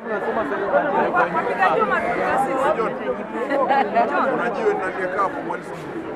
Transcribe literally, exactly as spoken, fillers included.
tunasoma serikali. Kwa Juma tukasisi. Unajua ndio kapo mwalimu.